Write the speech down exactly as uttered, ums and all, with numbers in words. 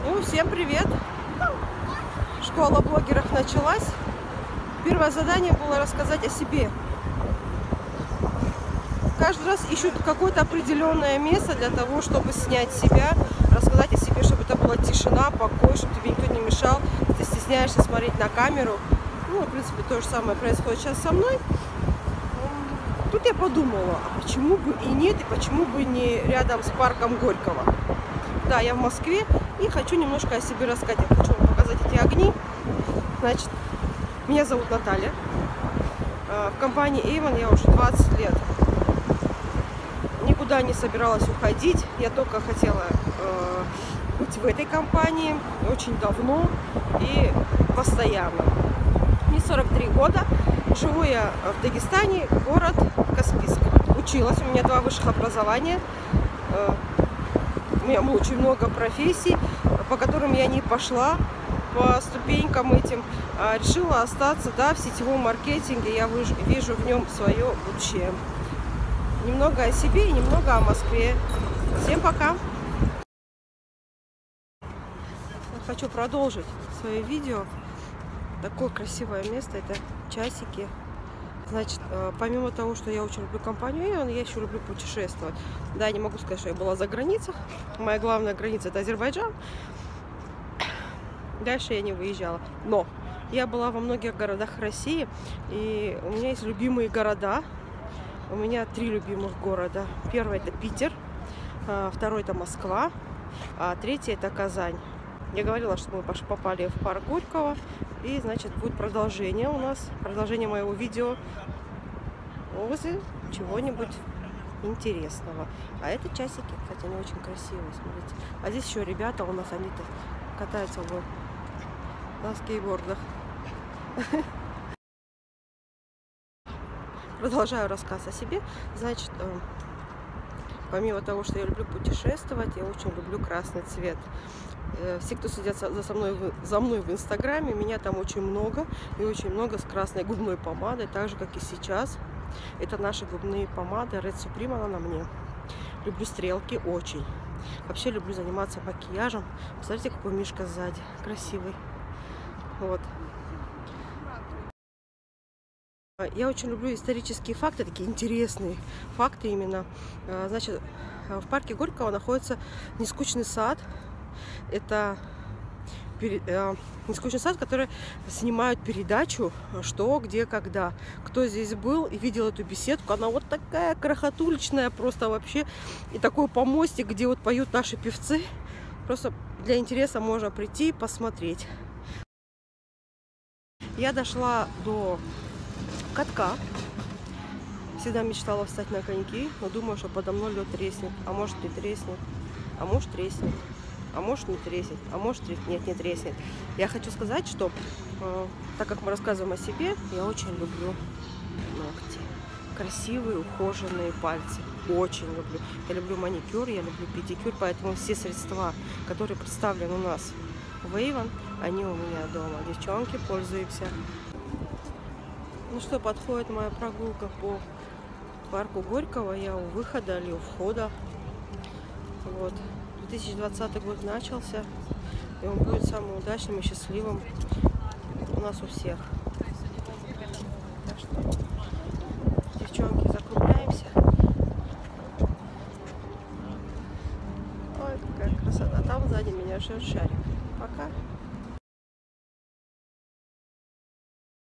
Ну, всем привет! Школа блогеров началась. Первое задание было рассказать о себе. Каждый раз ищут какое-то определенное место для того, чтобы снять себя, рассказать о себе, чтобы это была тишина, покой, чтобы тебе никто не мешал. Ты стесняешься смотреть на камеру. Ну, в принципе, то же самое происходит сейчас со мной. Тут я подумала, а почему бы и нет, и почему бы не рядом с парком Горького. Да, я в Москве и хочу немножко о себе рассказать. Я хочу вам показать эти огни. Значит, меня зовут Наталья. В компании Avon я уже двадцать лет. Никуда не собиралась уходить. Я только хотела э, быть в этой компании очень давно и постоянно. Мне сорок три года. Живу я в Дагестане, город Каспийск. Училась, у меня два высших образования. У меня очень много профессий, по которым я не пошла по ступенькам этим. А решила остаться, да, в сетевом маркетинге. Я вижу в нем свое будущее. Немного о себе и немного о Москве. Всем пока! Хочу продолжить свое видео. Такое красивое место, это часики. Значит, помимо того, что я очень люблю компанию Avon, я еще люблю путешествовать. Да, я не могу сказать, что я была за границей. Моя главная граница — это Азербайджан. Дальше я не выезжала. Но я была во многих городах России, и у меня есть любимые города. У меня три любимых города. Первый — это Питер, второй — это Москва, а третий — это Казань. Я говорила, что мы попали в парк Горького, и, значит, будет продолжение у нас, продолжение моего видео возле чего-нибудь интересного. А это часики, кстати, они очень красивые, смотрите. А здесь еще ребята у нас, они-то катаются вот на скейтбордах. Продолжаю рассказ о себе. Значит, помимо того, что я люблю путешествовать, я очень люблю красный цвет. Все, кто сидят за, со мной, за мной в Инстаграме, меня там очень много. И очень много с красной губной помадой, так же, как и сейчас. Это наши губные помады. Red Supreme, она на мне. Люблю стрелки очень. Вообще люблю заниматься макияжем. Посмотрите, какой мишка сзади. Красивый. Вот. Я очень люблю исторические факты, такие интересные факты именно. Значит, в парке Горького находится нескучный сад. Это э, нескучный сад, который снимают передачу «Что, где, когда». Кто здесь был и видел эту беседку, она вот такая крохотуличная просто вообще. И такой помостик, где вот поют наши певцы. Просто для интереса можно прийти и посмотреть. Я дошла до катка. Всегда мечтала встать на коньки, но думаю, что подо мной лед треснет. А может, не треснет, а может, треснет. А может, не треснет, а может, нет, не треснет. Я хочу сказать, что э, так как мы рассказываем о себе, я очень люблю ногти. Красивые, ухоженные пальцы. Очень люблю. Я люблю маникюр, я люблю педикюр, поэтому все средства, которые представлены у нас в Avon, они у меня дома. Девчонки, пользуемся. Ну что, подходит моя прогулка по парку Горького. Я у выхода или у входа. Вот. две тысячи двадцатый год начался, и он будет самым удачным и счастливым у нас у всех. Так что, девчонки, закругляемся. Ой, какая красота. Там сзади меня ждет шарик. Пока.